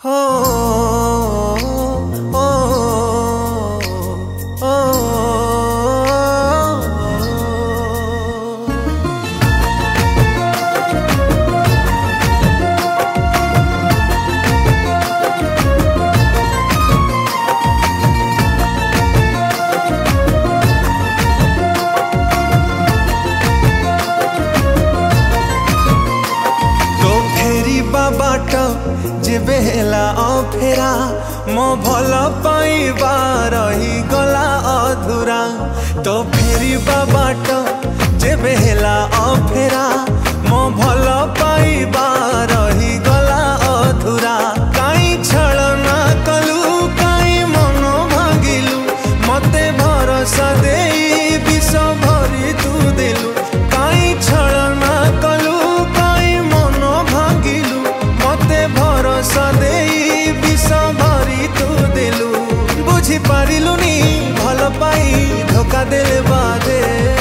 हो ओ, ओ, बाट जेबे हेला अफेरा मो भल पाइबा रही गला अधूरा तो फेरिबा बाट जेबे हेला अफेरा मो भल पाइबा रही गला अधूरा काई छलना कलु काई मन भागिलु मते भरोसा देई विष भरी तू देलु काई छलना कलु काई मन भागिलु मते भरोसा देई विष भरी तू देलु बुझी पारिलुनी भल पाई धोखा देले बादे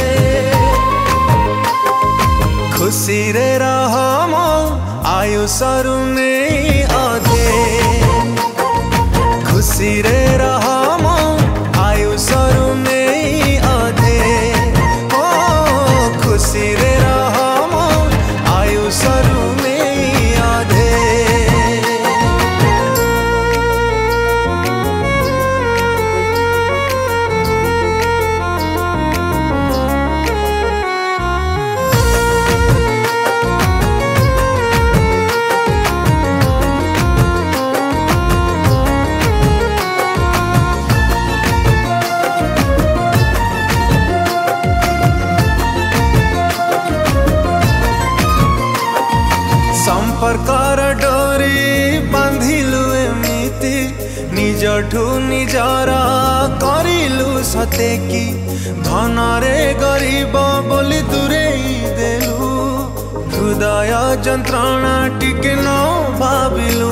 खुशी रे रह मो आयु सरू नहीं अधे खुशी रे रह मो आयु सरू नहीं अधे ओ खुशी रे रह मो आयु सरू नहीं अधे संपर्कर डोरी बांधिलु एमिति निजठू निजर करिलु सते कि धन रे गरीब बोली दूरेई देलु हृदय जंत्रणा टिके न भाविलु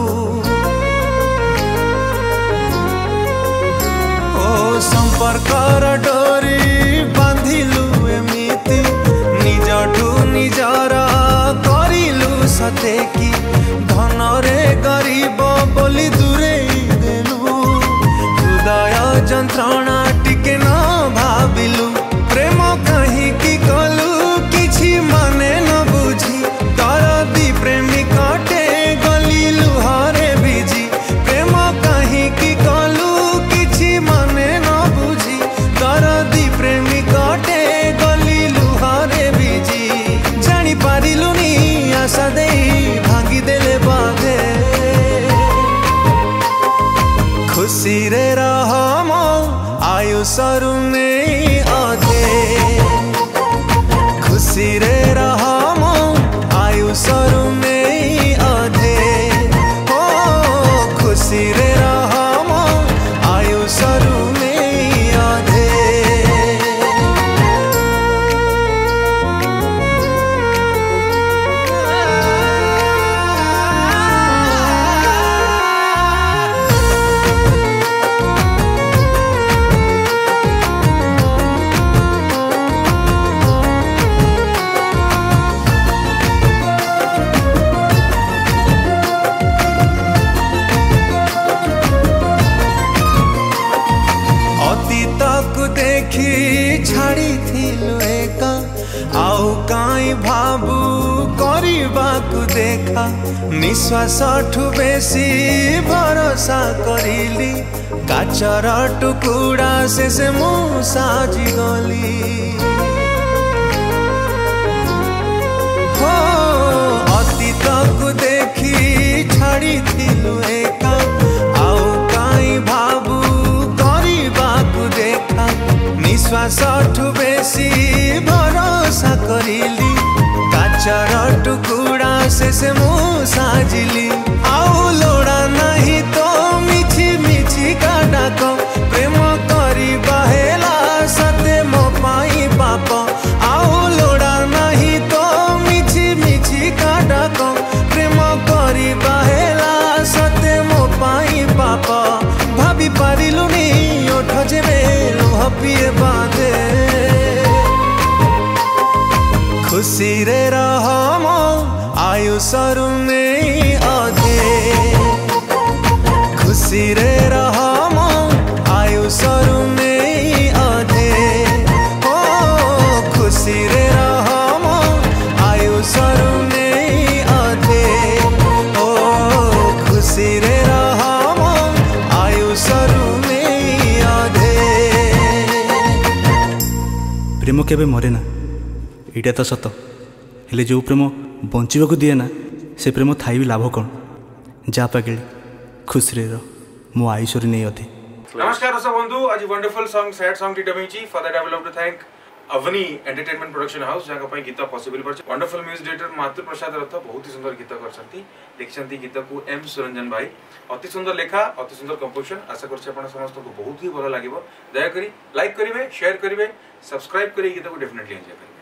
ओ संपर्कर डोरी बांधिलु एमिति निजठू निजर सते कि धन रे गरीब बोली दूरेई देलु हृदय जंत्रणा टिके न भाविलु प्रेम कहीं की कलु किछि माने न बुझी दरदी प्रेमिकटे गली लुहरे बिजी प्रेम कहीं की कलु किछि माने न बुझी दरदी प्रेमिकटे गली लुहरे बिजी जानी पारिलुनी आशा देई भांगी देले बाधे खुशी रे रह मो आयु सरू नहीं अधे खुशी रे रह मो आयु सरू नहीं अधे ओ खुशी रे रह मो आयु सरू नहीं अधे देखी छाड़ी थिलु एका आउ काई भाबू करिबाकु देखा निश्वास ठु बेसी भरोसा करिली काचर टुकुड़ा से मु साजी गली हो अतीतकु देखी छाड़ी थिलु एका आउ काई भाबू करिबाकु देखा निश्वास ठु बेसी भरोसा करिली काचर टुकुड़ा से मु साजिली आउ लोड़ा नहीं तो मिछि मिछि का डाक प्रेम करी बाहेला सते मो पाई पाप आउ लोड़ा नहीं तो मिछि मिछि का डाक प्रेम करी बाहेला सते मो पाई पाप भाभी पारिलुनी ओठ जेबे लुह पिए बांधे खुशी रे रह मो आयु सरू नहीं अधे खुशी रे रहा मो आयुषरु में अधे ओ खुशी रे रहा मो आयुषरु में अधे ओ खुशी रे रहा मो आयुषरु में अधे। प्रेम केबे मरे ना एटा तो सत हेले जो प्रेम बंचवाक दिए ना से प्रेम थाई भी लाभ कौन जा पागिली खुश रे मो आयुषर नहीं अधे। नमस्कार दर्शक बंधु आज वंडरफुल सॉन्ग सैड सॉन्ग टी डबेची for that I will love to thank Avani entertainment production house जहाँ पर गीत पॉसिबल कर वंडरफुल म्यूजिक डायरेक्टर मातृ प्रसाद रथ बहुत ही सुंदर गीत कर लिखिं गीत को एम सुरंजन भाई अति सुंदर लेखा अति सुंदर कंपोजिशन आशा कर समस्त को बहुत ही भल लगे दयाकोरी लाइक करेंगे शेयर करेंगे सब्सक्राइब करेंगे गीत को डेफिनेटली एंजॉय करेंगे।